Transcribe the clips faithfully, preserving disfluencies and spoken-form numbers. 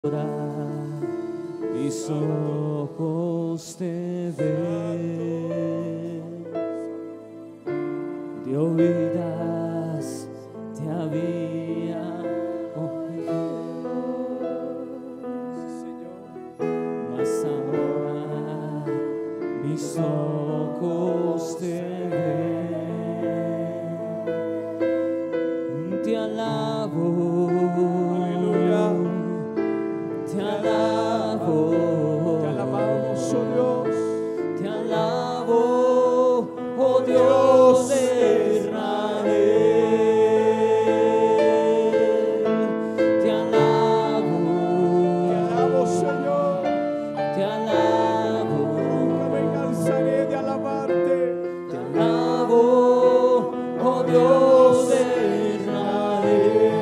Mis ojos te ven, de oídas te había oído, mas ahora mis ojos te ven. Te alabo, aleluya. Te alabo, te alabamos, oh Dios, te alabo, oh Dios de Israel. Te alabo, te alabo, Señor, te alabo, nunca me cansaré de alabarte. te alabo, oh Dios de Israel.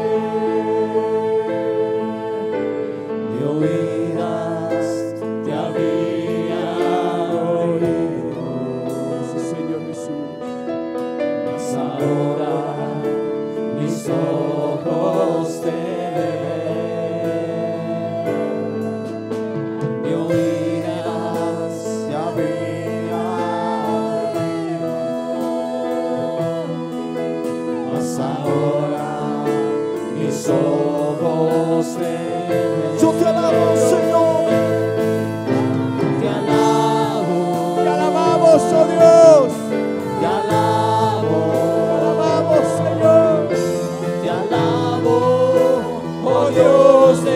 De oídas te había oído, Sí, Señor Jesús, mas ahora mis ojos te ven. De oídas te había oído, mas ahora mis ojos te ven. yo te alabo, Señor, Te alabo, te alabamos, oh Dios, te alabo, te alabamos, Señor, te alabo, oh Dios de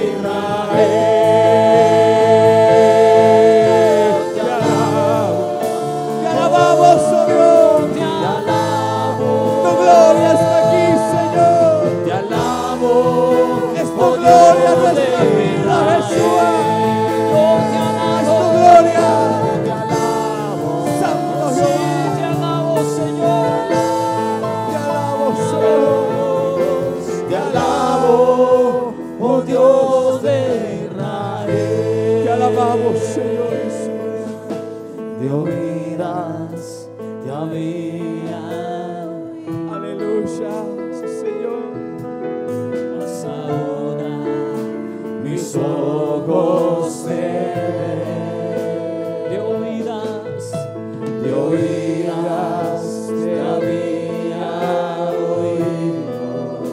Israel. Te alabo, te alabamos, oh Dios, te alabo, tu gloria está aquí, Señor, te alabo, es tu oh gloria Dios de nuestra vida, Jesús, Yo te es alabo, tu gloria, te alabo, Santo sí, Jehová, te alabo, Señor. te alabo, Señor, Te alabo, oh Dios de Israel. te alabamos, Señor Jesús, De oídas te había, aleluya, sí, Señor, mas ahora mis ojos te ven. De oídas, de oídas te había oído,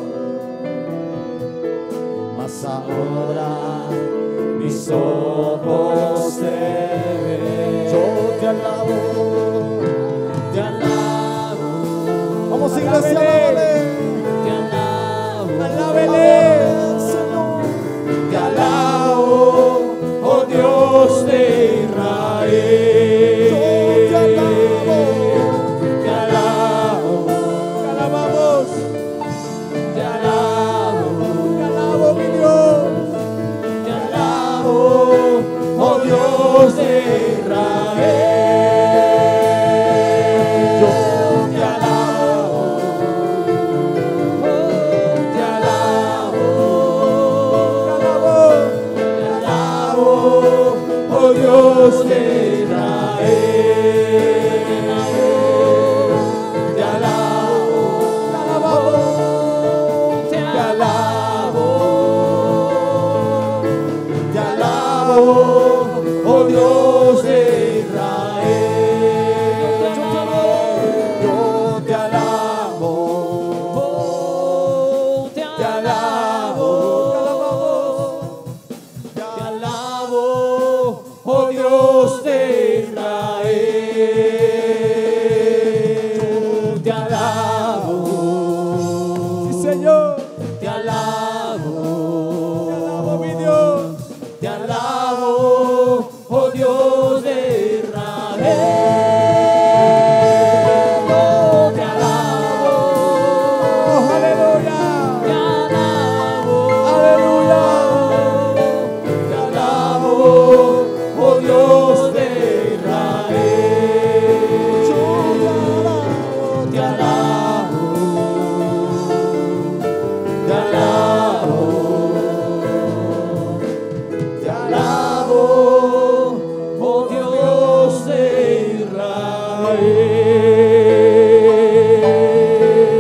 mas ahora mis ojos te ven. Yo te alabo, te alabo. vamos iglesia, Alábele, alábale, te alabo, alábele, Señor, te alabo, oh Dios de Israel. Yo te alabo, te alabo, te alabamos, te alabo, te alabo, mi Dios, te alabo, oh Dios de Israel. Yo te alabo, te alabo, te alabo, te alabo, oh Dios de Israel. Te alabo, te alabamos, te alabo, te alabo, oh Dios de Israel. Yo te alabo, te alabo, te alabo, oh Dios de Israel. Te alabo, sí, Señor, te alabo, te alabo, mi Dios, te alabo, oh Dios de Israel. Yo te alabo, oh, aleluya, te alabo, aleluya, te alabo, oh Dios de Israel. yo te Te alabo, alabo, te alabo, te alabo, oh Dios de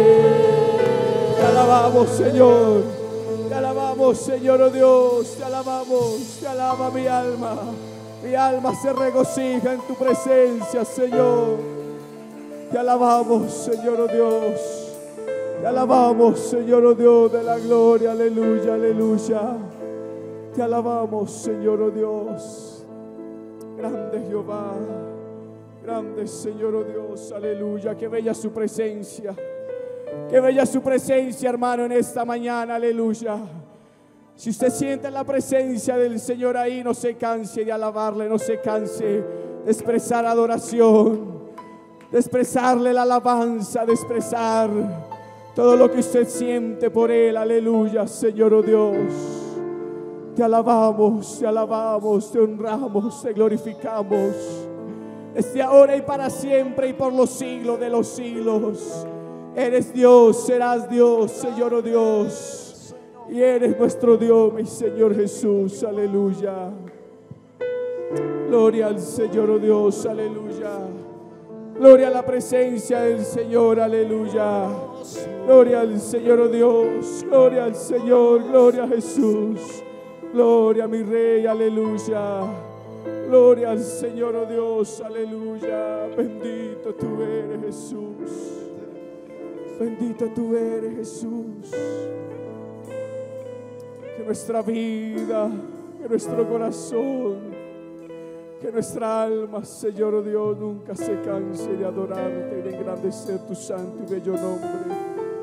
Israel. te alabamos, Señor, te alabamos, Señor, oh Dios, te alabamos. alabamos, te alaba mi alma. Mi alma se regocija en tu presencia, Señor. Te alabamos, Señor oh Dios. Te alabamos, Señor oh Dios de la gloria. Aleluya, aleluya. Te alabamos, Señor oh Dios. Grande Jehová. Grande Señor oh Dios. Aleluya. Qué bella su presencia. Qué bella su presencia, hermano, en esta mañana. Aleluya. Si usted siente la presencia del Señor ahí, no se canse de alabarle, no se canse de expresar adoración, de expresarle la alabanza, de expresar todo lo que usted siente por Él. Aleluya, Señor oh Dios. Te alabamos, te alabamos, te honramos, te glorificamos. Desde ahora y para siempre y por los siglos de los siglos. Eres Dios, serás Dios, Señor oh Dios. Y eres nuestro Dios, mi Señor Jesús, aleluya. Gloria al Señor, oh Dios, aleluya. Gloria a la presencia del Señor, aleluya. Gloria al Señor, oh Dios. Gloria al Señor, gloria a Jesús. Gloria a mi Rey, aleluya. Gloria al Señor, oh Dios, aleluya. Bendito tú eres, Jesús. Bendito tú eres, Jesús. Que nuestra vida, que nuestro corazón, que nuestra alma, Señor oh Dios, nunca se canse de adorarte y de engrandecer tu santo y bello nombre.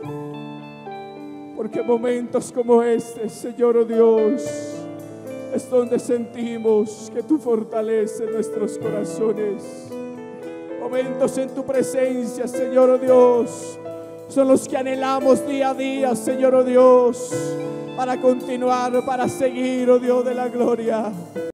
Porque momentos como este, Señor oh Dios, es donde sentimos que tú fortaleces nuestros corazones. Momentos en tu presencia, Señor oh Dios, son los que anhelamos día a día, Señor oh Dios, para continuar, para seguir, oh Dios de la gloria.